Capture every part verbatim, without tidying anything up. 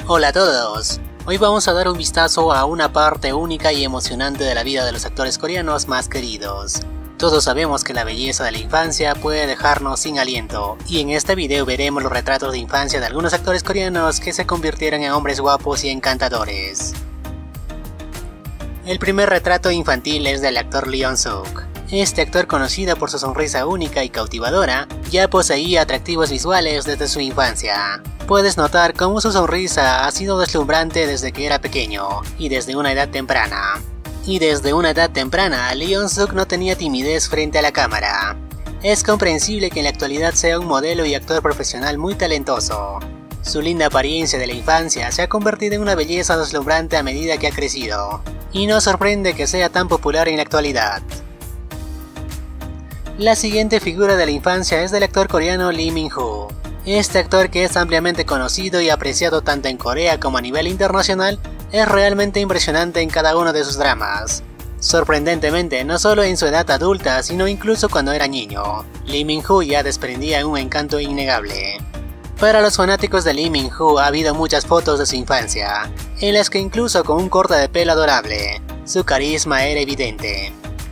Hola a todos, hoy vamos a dar un vistazo a una parte única y emocionante de la vida de los actores coreanos más queridos. Todos sabemos que la belleza de la infancia puede dejarnos sin aliento, y en este video veremos los retratos de infancia de algunos actores coreanos que se convirtieron en hombres guapos y encantadores. El primer retrato infantil es del actor Lee Eun-suk. Este actor, conocido por su sonrisa única y cautivadora, ya poseía atractivos visuales desde su infancia. Puedes notar cómo su sonrisa ha sido deslumbrante desde que era pequeño, y desde una edad temprana. Y desde una edad temprana, Lee Eun-suk no tenía timidez frente a la cámara. Es comprensible que en la actualidad sea un modelo y actor profesional muy talentoso. Su linda apariencia de la infancia se ha convertido en una belleza deslumbrante a medida que ha crecido, y no sorprende que sea tan popular en la actualidad. La siguiente figura de la infancia es del actor coreano Lee Min-ho. Este actor, que es ampliamente conocido y apreciado tanto en Corea como a nivel internacional, es realmente impresionante en cada uno de sus dramas. Sorprendentemente, no solo en su edad adulta, sino incluso cuando era niño, Lee Min-ho ya desprendía un encanto innegable. Para los fanáticos de Lee Min-ho ha habido muchas fotos de su infancia, en las que incluso con un corte de pelo adorable, su carisma era evidente.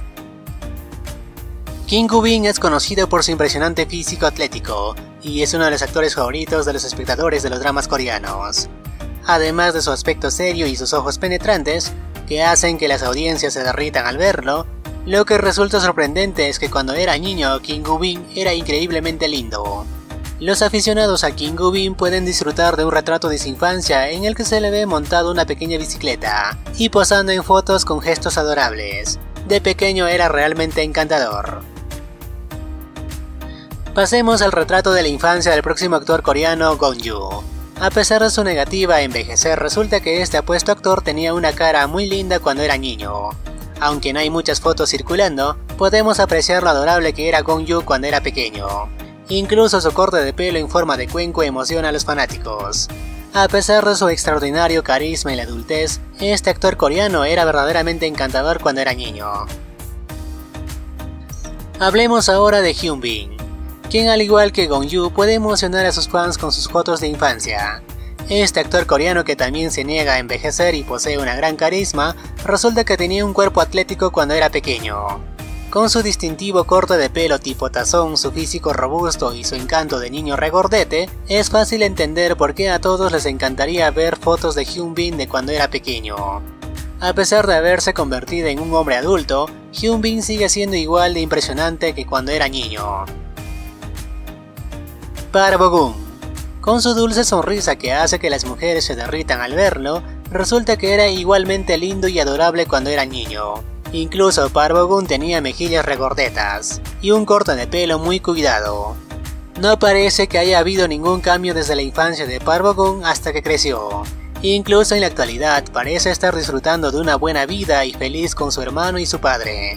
Kim Woo-bin es conocido por su impresionante físico atlético, y es uno de los actores favoritos de los espectadores de los dramas coreanos. Además de su aspecto serio y sus ojos penetrantes, que hacen que las audiencias se derritan al verlo, lo que resulta sorprendente es que cuando era niño Kim Woo-bin era increíblemente lindo. Los aficionados a Kim Woo-bin pueden disfrutar de un retrato de su infancia en el que se le ve montado una pequeña bicicleta y posando en fotos con gestos adorables. De pequeño era realmente encantador. Pasemos al retrato de la infancia del próximo actor coreano Gong-yoo. A pesar de su negativa a envejecer, resulta que este apuesto actor tenía una cara muy linda cuando era niño. Aunque no hay muchas fotos circulando, podemos apreciar lo adorable que era Gong-yoo cuando era pequeño. Incluso su corte de pelo en forma de cuenco emociona a los fanáticos. A pesar de su extraordinario carisma y la adultez, este actor coreano era verdaderamente encantador cuando era niño. Hablemos ahora de Hyun-bin, quien al igual que Gong-yoo puede emocionar a sus fans con sus fotos de infancia. Este actor coreano, que también se niega a envejecer y posee una gran carisma, resulta que tenía un cuerpo atlético cuando era pequeño. Con su distintivo corte de pelo tipo tazón, su físico robusto y su encanto de niño regordete, es fácil entender por qué a todos les encantaría ver fotos de Hyun-bin de cuando era pequeño. A pesar de haberse convertido en un hombre adulto, Hyun-bin sigue siendo igual de impresionante que cuando era niño. Park Bo-gum. Con su dulce sonrisa que hace que las mujeres se derritan al verlo, resulta que era igualmente lindo y adorable cuando era niño. Incluso Park Bo-gum tenía mejillas regordetas y un corte de pelo muy cuidado. No parece que haya habido ningún cambio desde la infancia de Park Bo-gum hasta que creció. Incluso en la actualidad parece estar disfrutando de una buena vida y feliz con su hermano y su padre.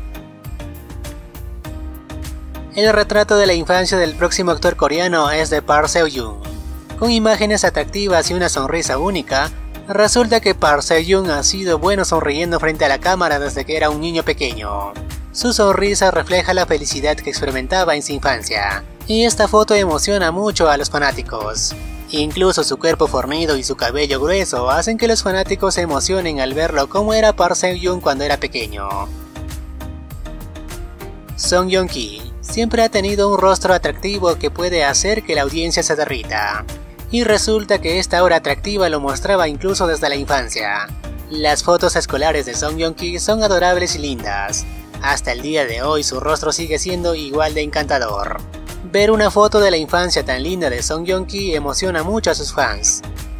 El retrato de la infancia del próximo actor coreano es de Park Seo-joon. Con imágenes atractivas y una sonrisa única, resulta que Park Seo-joon ha sido bueno sonriendo frente a la cámara desde que era un niño pequeño. Su sonrisa refleja la felicidad que experimentaba en su infancia, y esta foto emociona mucho a los fanáticos. Incluso su cuerpo fornido y su cabello grueso hacen que los fanáticos se emocionen al verlo como era Park Seo-joon cuando era pequeño. Song Joong-ki siempre ha tenido un rostro atractivo que puede hacer que la audiencia se derrita. Y resulta que esta aura atractiva lo mostraba incluso desde la infancia. Las fotos escolares de Song Joong-ki son adorables y lindas. Hasta el día de hoy su rostro sigue siendo igual de encantador. Ver una foto de la infancia tan linda de Song Joong-ki emociona mucho a sus fans.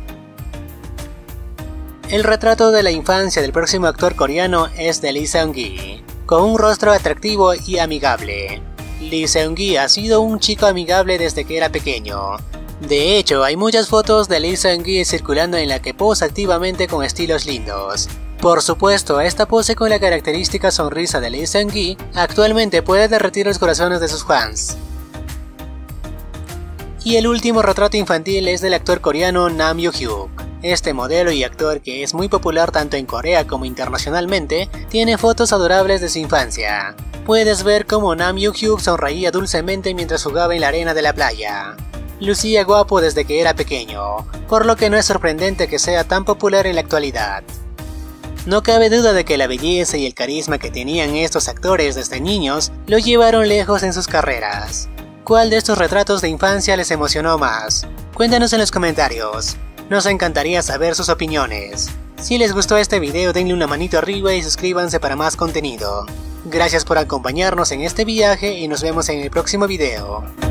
El retrato de la infancia del próximo actor coreano es de Lee Seung-gi, con un rostro atractivo y amigable. Lee Seung-gi ha sido un chico amigable desde que era pequeño. De hecho, hay muchas fotos de Lee Seung-gi circulando en la que posa activamente con estilos lindos. Por supuesto, esta pose con la característica sonrisa de Lee Seung-gi actualmente puede derretir los corazones de sus fans. Y el último retrato infantil es del actor coreano Nam Yoo-hyuk. Este modelo y actor, que es muy popular tanto en Corea como internacionalmente, tiene fotos adorables de su infancia. Puedes ver cómo Nam Yoo-hyuk sonreía dulcemente mientras jugaba en la arena de la playa. lucía guapo desde que era pequeño, por lo que no es sorprendente que sea tan popular en la actualidad. No cabe duda de que la belleza y el carisma que tenían estos actores desde niños lo llevaron lejos en sus carreras. ¿Cuál de estos retratos de infancia les emocionó más? Cuéntanos en los comentarios, nos encantaría saber sus opiniones. Si les gustó este video denle una manito arriba y suscríbanse para más contenido. Gracias por acompañarnos en este viaje y nos vemos en el próximo video.